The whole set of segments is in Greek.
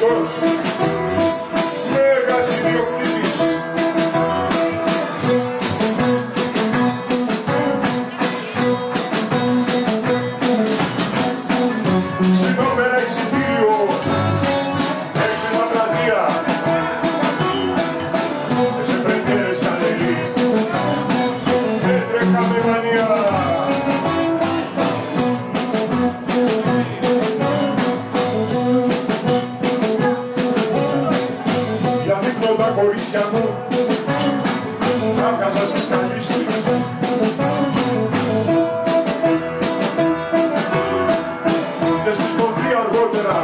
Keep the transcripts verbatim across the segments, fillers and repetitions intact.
Μουσικός, μέγας ιδιοκτήτης. Στην όπερα εισιτήριο έχει μια πλατεία και σε πρεμιέρες καλερί έτρεχα με μανία. Για δείχνω τα κορίτσια μου να βγάζα στις καλύστες. Και στη σκοτή αργότερα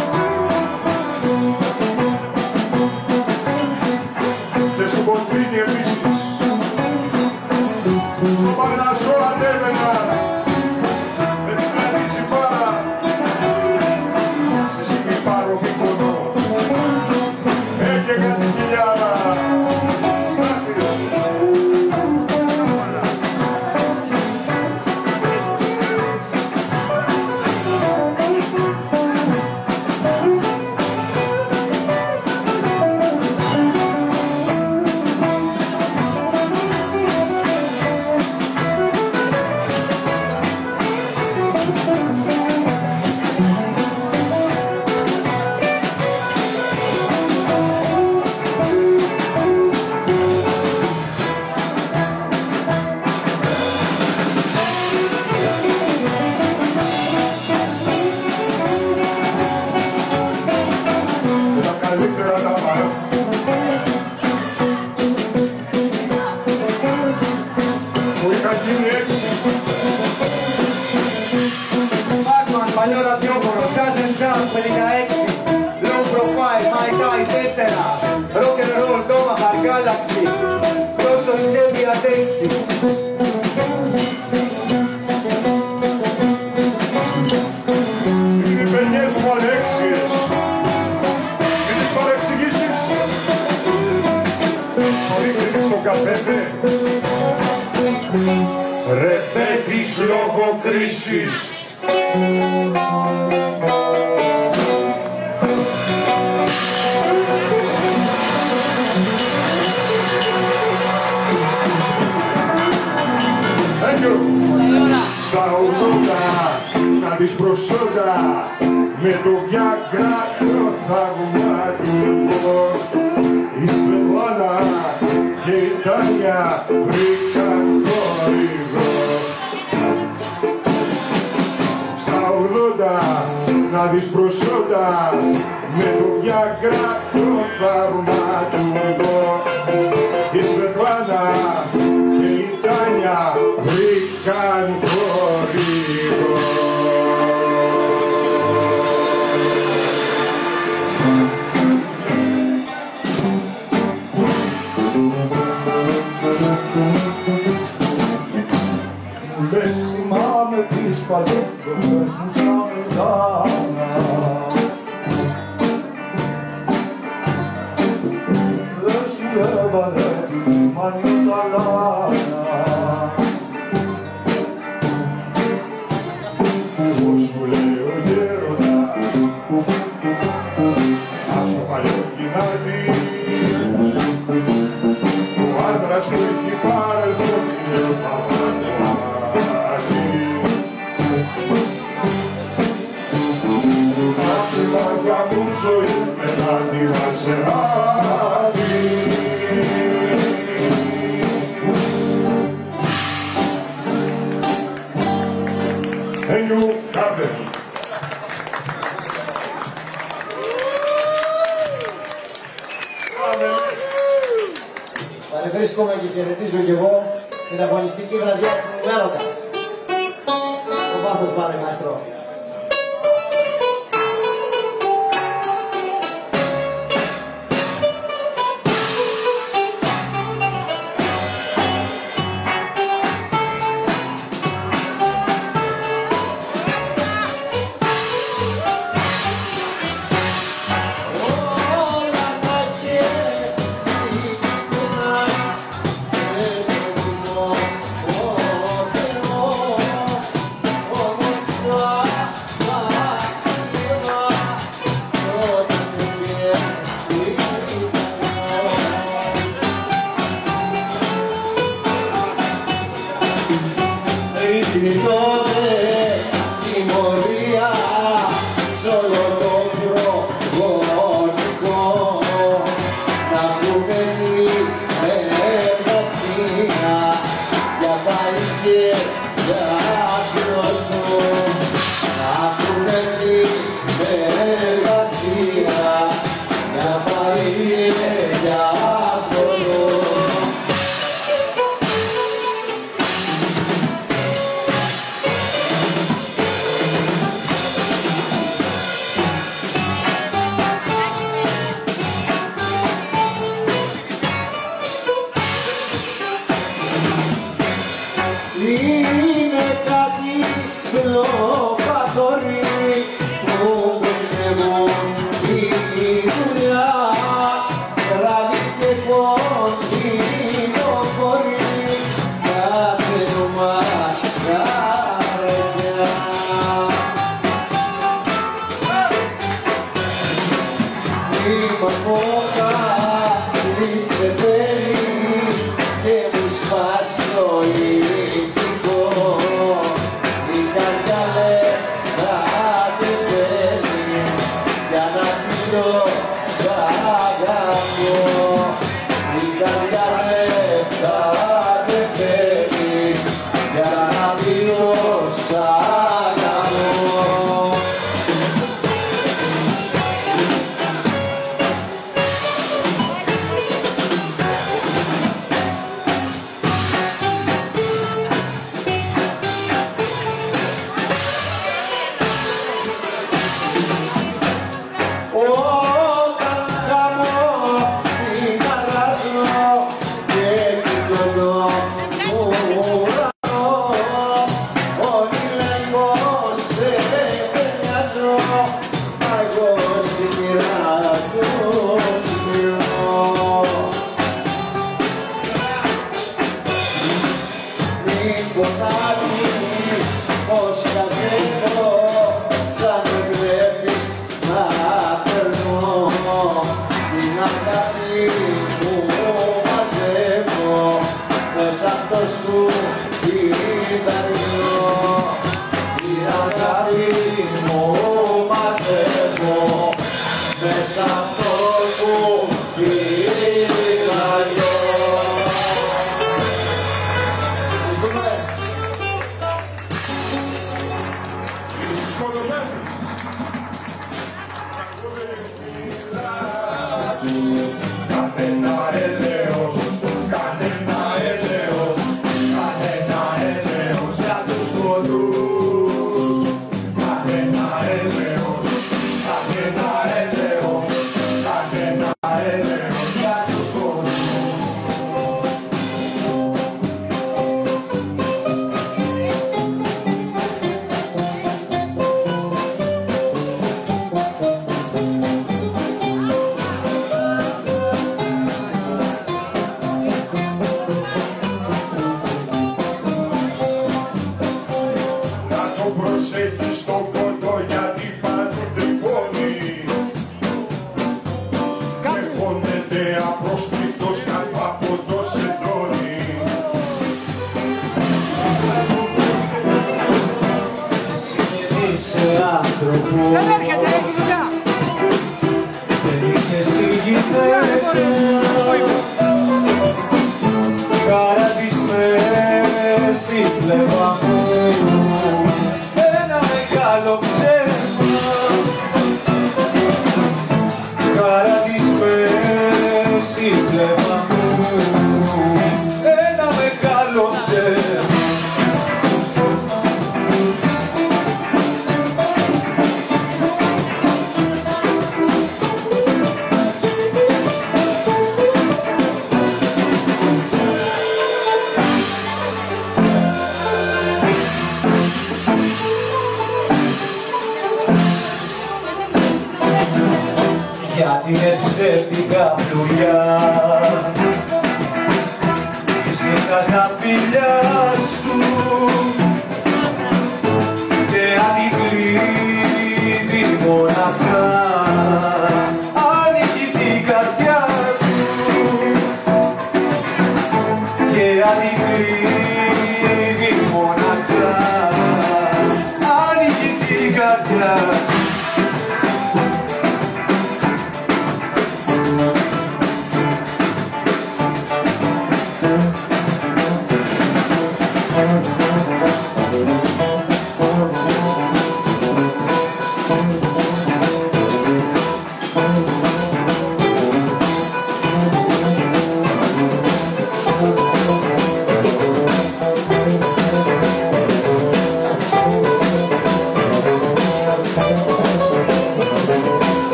και στο κοντρίνι επίσης. Στο Παρνασσό ανέβαινα με την πλατή τσιφάρα στη στιγμή πάρω Μύκονο. Έκαιγα την κοιλιάρα. Batman, παλιό ραδιόφωνο, Cousin Jump πενήντα έξι, Low Profile, My Guy τέσσερα, Rock and Roll, Tomahawk, Galaxy, Τόσο Chevy Adensi. Είναι οι παιδιές μου ανέξιες και τις παρεξηγήσεις ρίχνεις στο καφέ. Ρε παιδείς λόγω κρίσης. Thank you. Στα ογδόντα να δεις προσόντα με το Viagra το θαυματουργό. Η Σβελάνα και η Τάνια βρήκαν χορηγό. Στα ογδόντα να δεις προσόντα με το Viagra το θαυματουργό. Η Σβελάνα και η Τάνια βρήκαν χορηγό. Δεν θυμάμαι τις παλιές μου στα μετάνα. Δεν συλλέβανε τη μανιωταλάνα. Πώς σου λέει ο γέροντας, ας το παλιό γυνάτι, ο άντρας σου έχει παρελθόν και παπάτη. Αυτή η μαγιά μου ζωή μετά τη Μασεράτη. Thank you, Captain. Παρευρίσκομαι και χαιρετίζω κι εγώ την αγωνιστική βραδιά του έρωτα. Το βάθος βάλε, μαέστρο. Oh,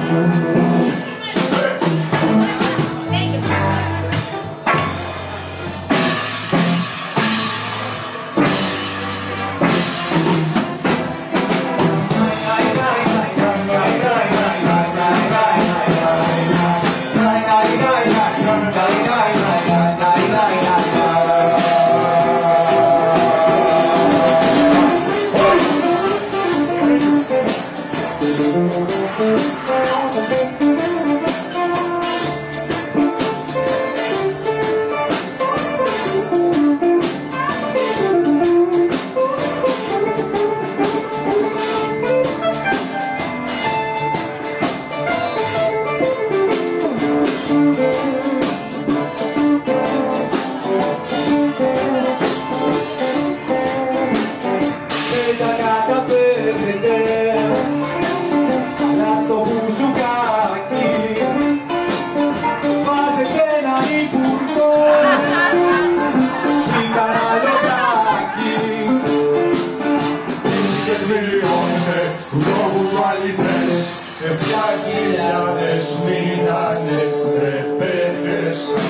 Εφτά χιλιάδες μείνανε τρεπέτες.